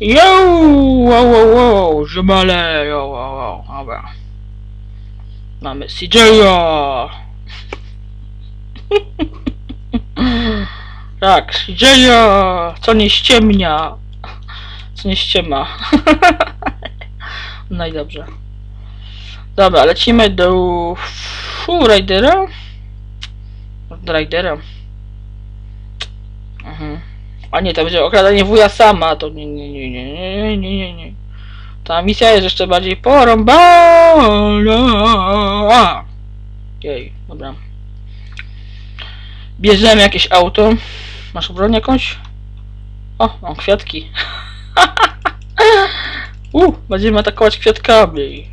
Yo! Wow, wow, wow! Żemale! Yo, wow, wow. Dobra. Mamy CJ'a! Tak, CJ'a! Co nie ściemnia! Co nie ściema. No i dobrze. Dobra, lecimy do Ridera. Ridera. A nie, to będzie okradanie wuja sama, to nie. Ta misja jest jeszcze bardziej porąbana. Jej, dobra. Bierzemy jakieś auto. Masz broń jakąś? O, mam kwiatki. Będziemy atakować kwiatkami.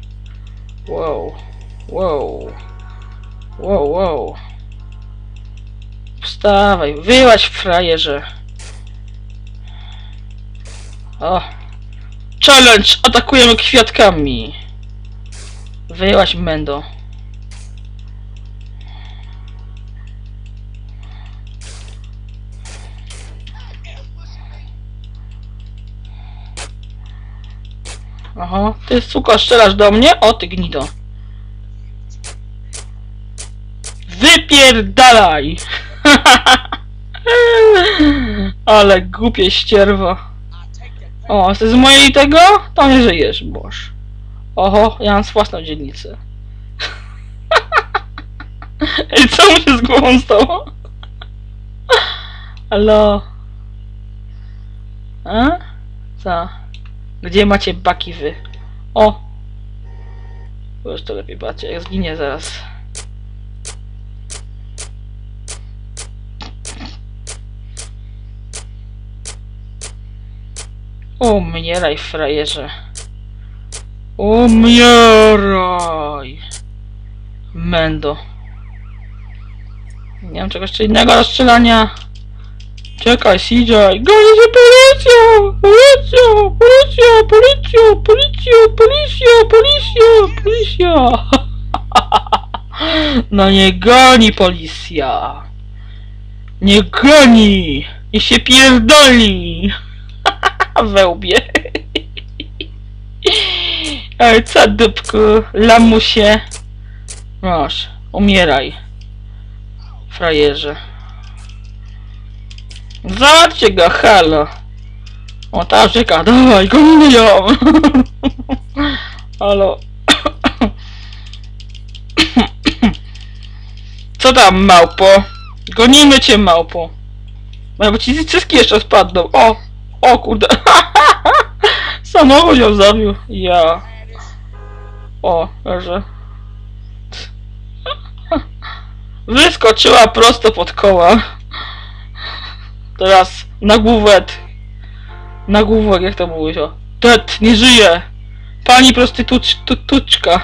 Wow. Wstawaj, wyłaź frajerze. O. Challenge! Atakujemy kwiatkami. Wyłaź mendo. Aha, ty suko strzelasz do mnie? O, ty gnido. Wypierdalaj! Ale głupie ścierwo. O, z mojej tego? To nie żyjesz, boż. Oho, ja mam własną dzielnicę. Ej, co mu się z głową stało? Halo? A? Co? Gdzie macie baki wy? O! Bo już to lepiej patrzcie, jak zginie zaraz. Umieraj, frajerze. Umieraj! Mendo. Nie mam czegoś innego do strzelania. Czekaj, CJ. Goni się policja! No nie goni policja. Nie goni! I się pierdoli! We łbie. Ej, co dupku, lamusie. Masz, umieraj. Frajerze. Zobaczcie go, halo. O, ta rzeka, dawaj, gonimy ją. Halo. Co tam, małpo? Gonimy cię, małpo. Bo ci cyski jeszcze spadną. O kurde. Samochód ją zabił. Ja. O, leży. Wyskoczyła prosto pod koła. Teraz na główek. Na główek, jak to mówisz? O. Tet, nie żyje. Pani prostytuczka.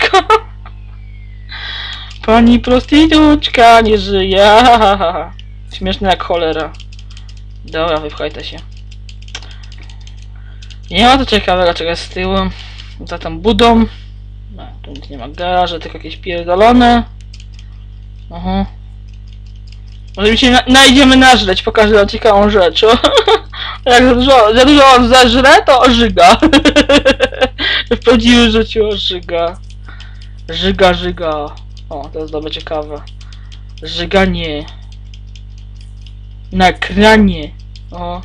Pani prostytuczka nie żyje. Śmieszne jak cholera. Dobra, wypchajcie się. Nie ma to ciekawego, czego jest z tyłu. Za tą budą. No, tu nic nie ma garaże, tylko jakieś pierdolone. Może mi się najdziemy nażreć, pokażę wam ciekawą rzecz. Jak za dużo on zażre, to ożyga. W prawdziwym życiu ożyga. Żyga. O, to jest dobre ciekawe. Żyganie. Nakranie. O.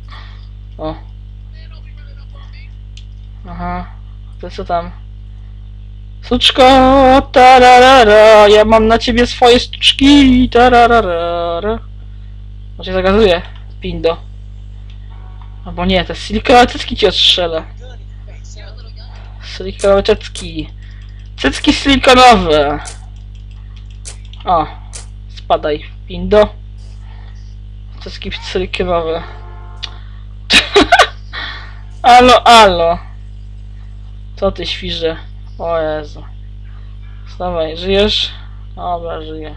Aha. To co tam? Suczko, tararara, ja mam na ciebie swoje sztuczki, tararara. On cię zagazuje, pindo. Albo nie, te silikowe cycki ci odstrzelę. Silikowe cycki. Cycki silikonowe. O, spadaj, pindo. Cycki silikonowe. Alo. Co ty świrze? O Jezu. Wstawaj, żyjesz? Dobra, żyję.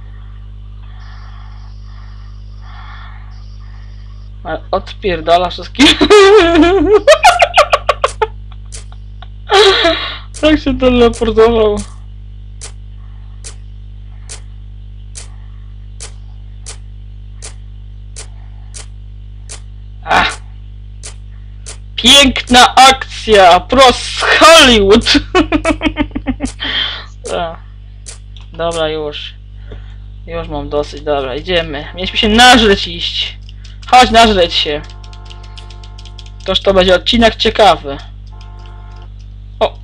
Ale odpierdala wszystkim. Tak się teleportował. Piękna akcja! Pros Hollywood! Dobra, już. Już mam dosyć, dobra, idziemy. Mieliśmy się nażreć iść. Chodź, nażreć się. Toż to będzie odcinek ciekawy. O!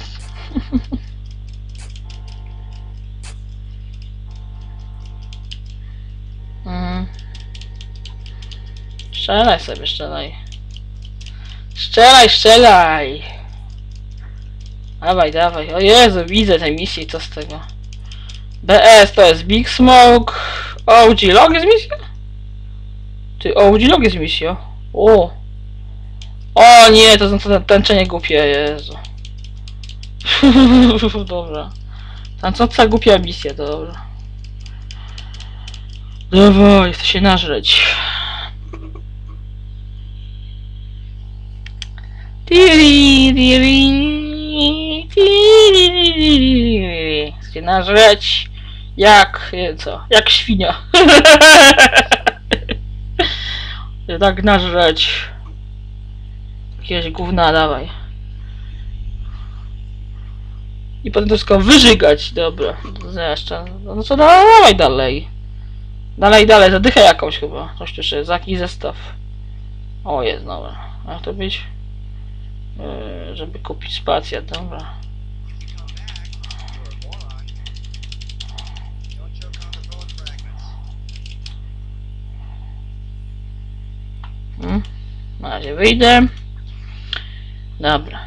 Strzelaj sobie, strzelaj. Strzelaj, strzelaj! Dawaj, dawaj. O Jezu, widzę tej misji, co z tego? BS to jest Big Smoke. OG Log jest misja? Ty, OG Log jest misja? O! O nie, to są tańczenie głupie, Jezu. Dobra. Tańcząca głupia misja, dobra. Dawaj, chcę się nażreć. Chcę się nażreć. Jak, co? Jak świnia. Tak nażreć. Jakieś gówna, dawaj. I potem to wszystko wyżygać, dobra. Jeszcze. No co, dawaj dalej. Dalej, dalej, zadychę jakąś chyba. Coś tu jeszcze jest, jakiś zestaw. O, jest, dobra. Jak to być? Żeby kupić spację, dobra. Na razie wyjdę. Dobra.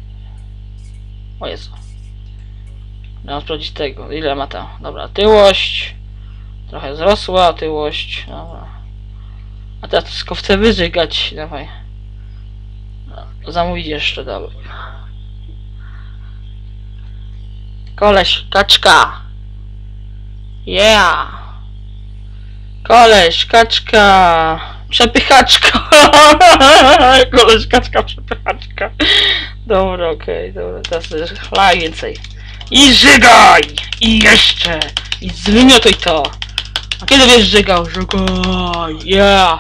O Jezu. Mam sprawdzić tego. Ile ma tam? Dobra, tyłość. Trochę wzrosła tyłość. Dobra. A teraz wszystko chcę wyżygać. Dawaj. Zamówić jeszcze, dobra. Koleś, kaczka. Yeah. Koleś, kaczka. Przepychaczka. Koleś, kaczka, przepychaczka. Dobra, okej, dobra. Teraz chlaj więcej. I żygaj! I jeszcze! I zwymiotuj to! A kiedy wiesz żygał? Żygaj! Yeah!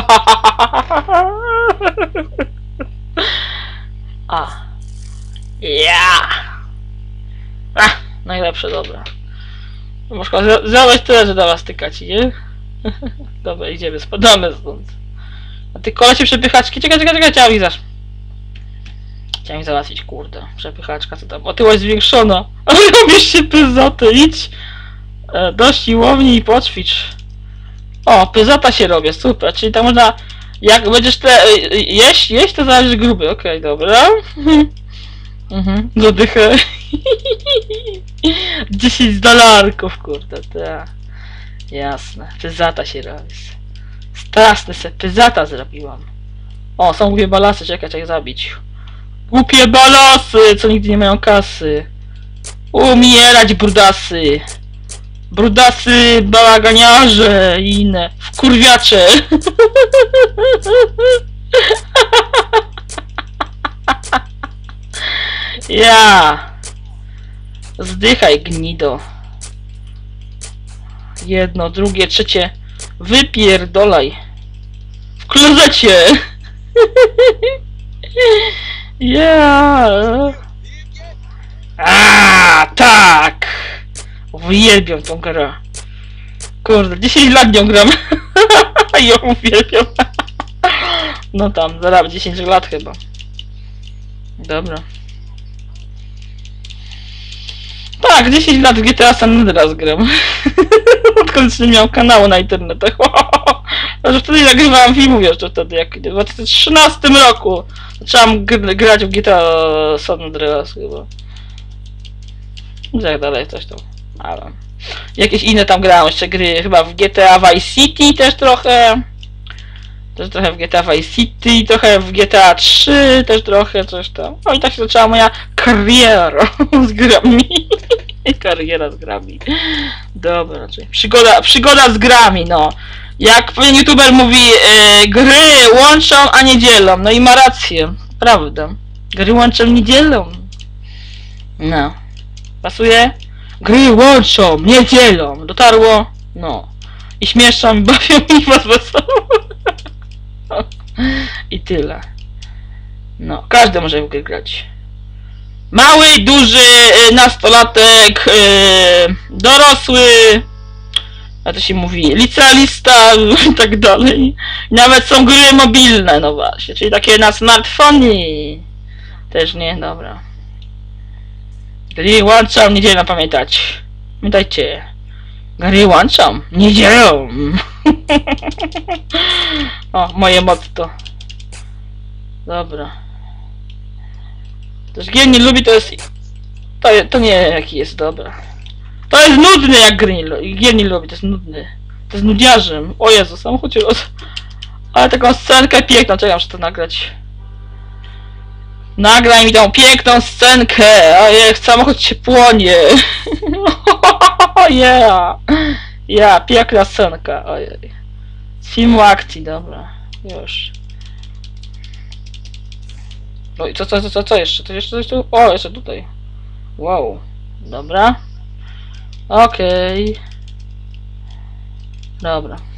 A! Yeah! Najlepsze, dobra. Można zjadać tyle, że dawa stykać, nie? Dobra, idziemy, spadamy stąd. A ty kolecie przepychaczki, czekaj, ciao widzisz. Chciałem mi załatwić, kurde. Przepychaczka, co tam? Otyłość zwiększona. Ale robisz się pyzoty, idź. Do siłowni i poćwicz. O, pyzota się robię, super. Czyli tam można... Jak będziesz jeść to zależy gruby. Okej, dobra. Zadychę. 10 dolarków, kurde, tak. Jasne, pyzata się robi. Straszny se pyzata zrobiłam. O, są głupie balasy, czekaj, zabić. Głupie balasy, co nigdy nie mają kasy. Umierać, brudasy. Brudasy, bałaganiarze i inne. Wkurwiacze. Ja. Zdychaj, gnido. Jedno, drugie, trzecie. Wypierdolaj. W klozecie. Ja. Tak. Uwielbiam tą grę. Kurde, 10 lat nią gram. Ją uwielbiam. No tam, zaraz 10 lat chyba. Dobra. Tak, 10 lat w GTA San Andreas gram. Odkąd nie miał kanału na internetach. Że wtedy nagrywałem filmów jeszcze wtedy, jak w 2013 roku zacząłem grać w GTA San Andreas chyba. Jak dalej coś tam. Ale jakieś inne tam grałem jeszcze gry, chyba w GTA Vice City też trochę. Też trochę w GTA Vice City, trochę w GTA 3, też trochę coś tam. No i tak się zaczęła moja kariera z grami. Kariera z grami. Dobra, czyli przygoda z grami, no. Jak pewien youtuber mówi, gry łączą, a nie dzielą. No i ma rację, prawda. Gry łączą, nie dzielą. No. Pasuje? Gry łączą, nie dzielą. Dotarło? No. I śmieszą, i bawią, i was wesoło. I tyle. No, każdy może w grę grać. Mały, duży, nastolatek, dorosły, a to się mówi licealista i tak dalej. Nawet są gry mobilne, no właśnie, czyli takie na smartfonie. Też nie, dobra. Gry łączam, niedzielę pamiętać. Pamiętajcie. Gry łączam, niedzielą. O, moje motto. Dobra. Też gier nie lubi, to jest... To nie jaki jest, dobra. To jest nudny jak gier nie lubi, to jest nudny. To jest nudziarzem. O Jezu, samochód los. Ale taką scenkę piękną, czekam, żeby to nagrać. Nagraj mi tą piękną scenkę! Ojej, samochód się płonie! Yeah! Yeah, piękna scenka, ojej. Z filmu akcji, dobra. Już. No i co jeszcze? To jeszcze coś tu? O, jeszcze tutaj. Wow. Dobra. Okej. Dobra.